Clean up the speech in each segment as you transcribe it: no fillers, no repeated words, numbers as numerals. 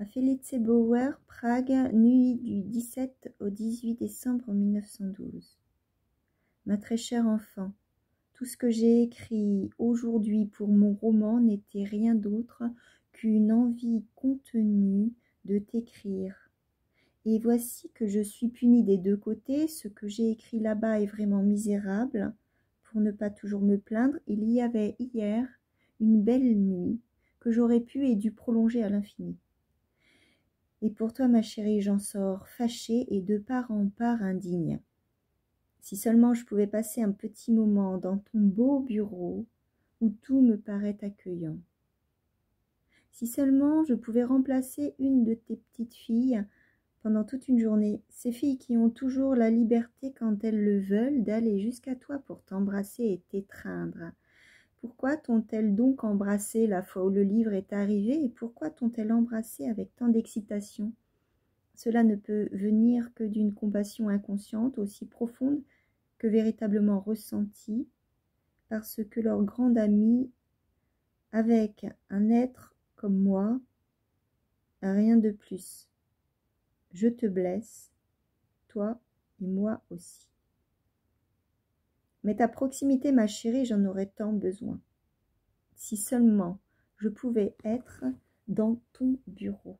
À Felice Bauer, Prague, nuit du 17 au 18 décembre 1912. Ma très chère enfant, tout ce que j'ai écrit aujourd'hui pour mon roman n'était rien d'autre qu'une envie contenue de t'écrire. Et voici que je suis punie des deux côtés. Ce que j'ai écrit là-bas est vraiment misérable. Pour ne pas toujours me plaindre, il y avait hier une belle nuit que j'aurais pu et dû prolonger à l'infini. Et pour toi, ma chérie, j'en sors fâchée et de part en part indigne. Si seulement je pouvais passer un petit moment dans ton beau bureau où tout me paraît accueillant. Si seulement je pouvais remplacer une de tes petites filles pendant toute une journée, ces filles qui ont toujours la liberté quand elles le veulent d'aller jusqu'à toi pour t'embrasser et t'étreindre. Pourquoi t'ont-elles donc embrassé la fois où le livre est arrivé et pourquoi t'ont-elles embrassé avec tant d'excitation? Cela ne peut venir que d'une compassion inconsciente aussi profonde que véritablement ressentie, parce que leur grande amie, avec un être comme moi, a rien de plus. Je te blesse, toi et moi aussi. Mais ta proximité, ma chérie, j'en aurais tant besoin. Si seulement je pouvais être dans ton bureau.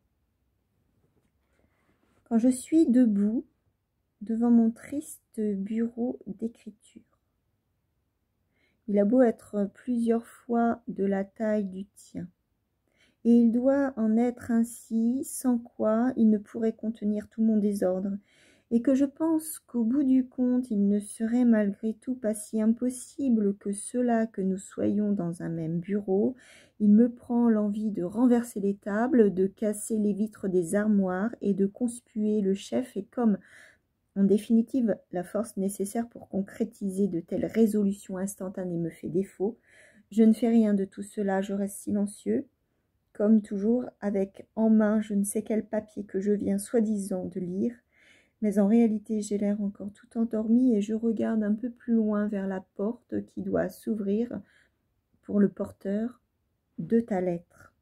Quand je suis debout devant mon triste bureau d'écriture, il a beau être plusieurs fois de la taille du tien, et il doit en être ainsi, sans quoi il ne pourrait contenir tout mon désordre, et que je pense qu'au bout du compte, il ne serait malgré tout pas si impossible que cela que nous soyons dans un même bureau. Il me prend l'envie de renverser les tables, de casser les vitres des armoires et de conspuer le chef, et comme, en définitive, la force nécessaire pour concrétiser de telles résolutions instantanées me fait défaut, je ne fais rien de tout cela, je reste silencieux, comme toujours, avec en main je ne sais quel papier que je viens soi-disant de lire, mais en réalité j'ai l'air encore tout endormi et je regarde un peu plus loin vers la porte qui doit s'ouvrir pour le porteur de ta lettre.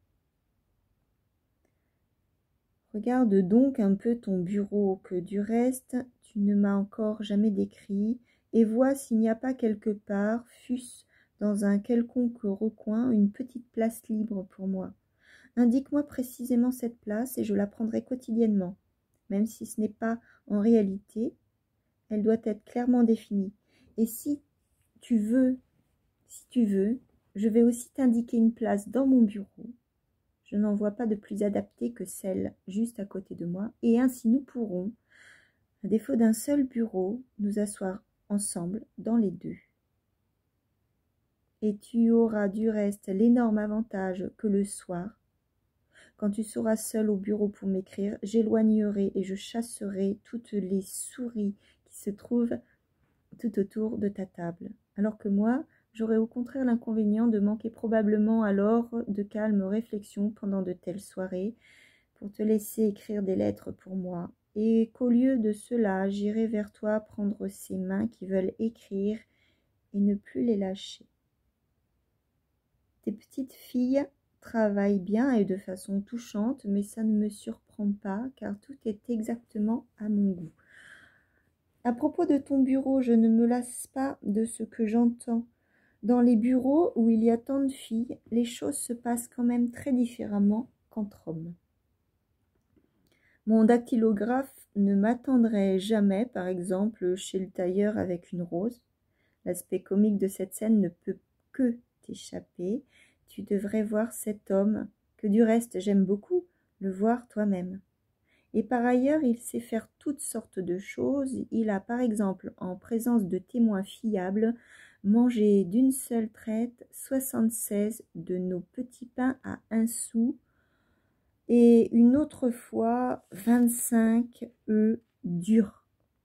Regarde donc un peu ton bureau que du reste tu ne m'as encore jamais décrit et vois s'il n'y a pas quelque part, fût-ce dans un quelconque recoin, une petite place libre pour moi. Indique-moi précisément cette place et je la prendrai quotidiennement. Même si ce n'est pas en réalité, elle doit être clairement définie. Et si tu veux, je vais aussi t'indiquer une place dans mon bureau. Je n'en vois pas de plus adaptée que celle juste à côté de moi, et ainsi nous pourrons, à défaut d'un seul bureau, nous asseoir ensemble dans les deux. Et tu auras du reste l'énorme avantage que le soir, quand tu seras seul au bureau pour m'écrire, j'éloignerai et je chasserai toutes les souris qui se trouvent tout autour de ta table. Alors que moi, j'aurai au contraire l'inconvénient de manquer probablement alors de calme réflexion pendant de telles soirées, pour te laisser écrire des lettres pour moi, et qu'au lieu de cela, j'irai vers toi prendre ces mains qui veulent écrire et ne plus les lâcher. Tes petites filles travaille bien et de façon touchante, mais ça ne me surprend pas, car tout est exactement à mon goût. À propos de ton bureau, je ne me lasse pas de ce que j'entends. Dans les bureaux où il y a tant de filles, les choses se passent quand même très différemment qu'entre hommes. Mon dactylographe ne m'attendrait jamais, par exemple, chez le tailleur avec une rose. L'aspect comique de cette scène ne peut que t'échapper. Tu devrais voir cet homme, que du reste j'aime beaucoup, le voir toi-même. Et par ailleurs, il sait faire toutes sortes de choses. Il a par exemple, en présence de témoins fiables, mangé d'une seule traite 76 de nos petits pains à 1 sou et une autre fois 25 œufs durs.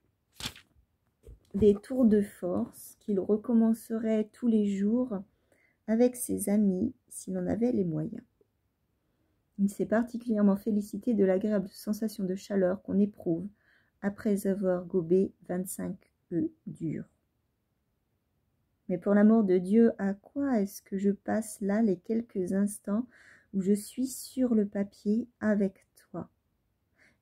Des tours de force qu'il recommencerait tous les jours avec ses amis s'il en avait les moyens. Il s'est particulièrement félicité de l'agréable sensation de chaleur qu'on éprouve après avoir gobé 25 œufs durs. Mais pour l'amour de Dieu, à quoi est-ce que je passe là les quelques instants où je suis sur le papier avec toi?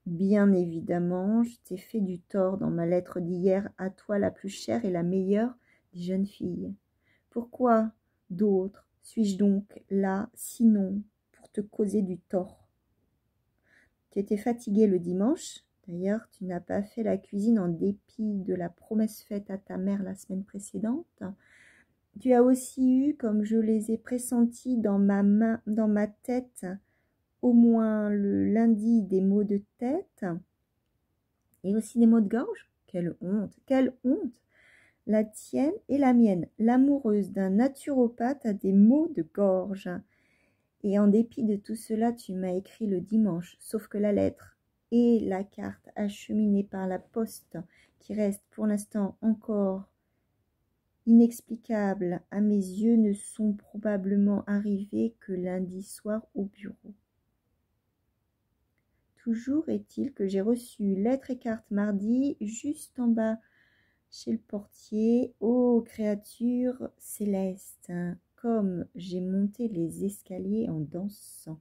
Bien évidemment, je t'ai fait du tort dans ma lettre d'hier à toi la plus chère et la meilleure des jeunes filles. Pourquoi d'autres suis-je donc là, sinon pour te causer du tort? Tu étais fatiguée le dimanche. D'ailleurs, tu n'as pas fait la cuisine en dépit de la promesse faite à ta mère la semaine précédente. Tu as aussi eu, comme je les ai pressentis dans ma tête, au moins le lundi, des maux de tête et aussi des maux de gorge. Quelle honte, quelle honte! La tienne et la mienne, l'amoureuse d'un naturopathe, a des maux de gorge. Et en dépit de tout cela, tu m'as écrit le dimanche, sauf que la lettre et la carte acheminée par la poste, qui reste pour l'instant encore inexplicables à mes yeux, ne sont probablement arrivées que lundi soir au bureau. Toujours est-il que j'ai reçu lettre et carte mardi, juste en bas chez le portier. Ô créature céleste, comme j'ai monté les escaliers en dansant.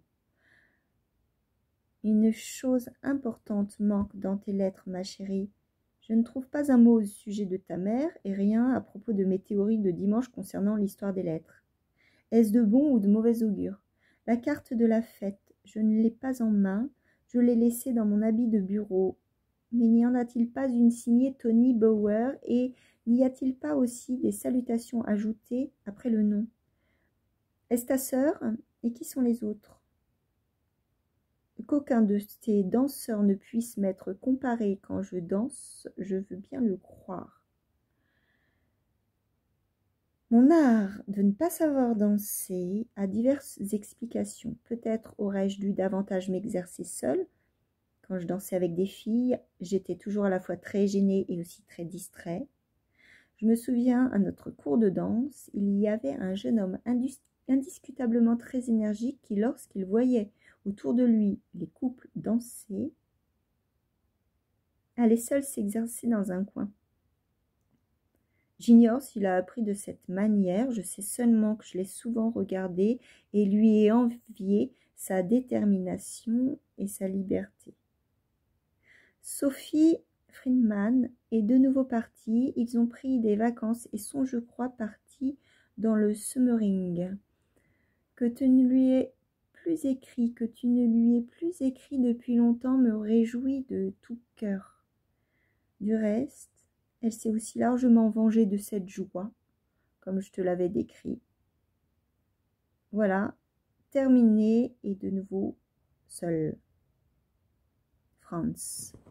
Une chose importante manque dans tes lettres, ma chérie. Je ne trouve pas un mot au sujet de ta mère et rien à propos de mes théories de dimanche concernant l'histoire des lettres. Est-ce de bon ou de mauvais augure? La carte de la fête, je ne l'ai pas en main, je l'ai laissée dans mon habit de bureau. Mais n'y en a-t-il pas une signée Tony Bower et n'y a-t-il pas aussi des salutations ajoutées après le nom? Est-ce ta sœur? Et qui sont les autres? Qu'aucun de tes danseurs ne puisse m'être comparé quand je danse, je veux bien le croire. Mon art de ne pas savoir danser a diverses explications. Peut-être aurais-je dû davantage m'exercer seule. Quand je dansais avec des filles, j'étais toujours à la fois très gênée et aussi très distrait. Je me souviens, à notre cours de danse, il y avait un jeune homme indiscutablement très énergique qui, lorsqu'il voyait autour de lui les couples danser, allait seul s'exercer dans un coin. J'ignore s'il a appris de cette manière, je sais seulement que je l'ai souvent regardé et lui ai envié sa détermination et sa liberté. Sophie Friedman est de nouveau partie, ils ont pris des vacances et sont, je crois, partis dans le Semmering. Que tu ne lui aies plus écrit depuis longtemps me réjouit de tout cœur. Du reste, elle s'est aussi largement vengée de cette joie, comme je te l'avais décrit. Voilà, terminé et de nouveau seul. Franz.